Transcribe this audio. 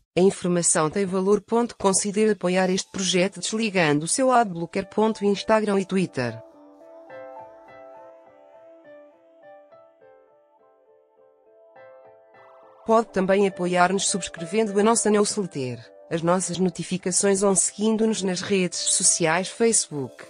A informação tem valor. Considere apoiar este projeto desligando o seu adblocker. Instagram e Twitter. Pode também apoiar-nos subscrevendo a nossa newsletter, as nossas notificações ou seguindo-nos nas redes sociais Facebook,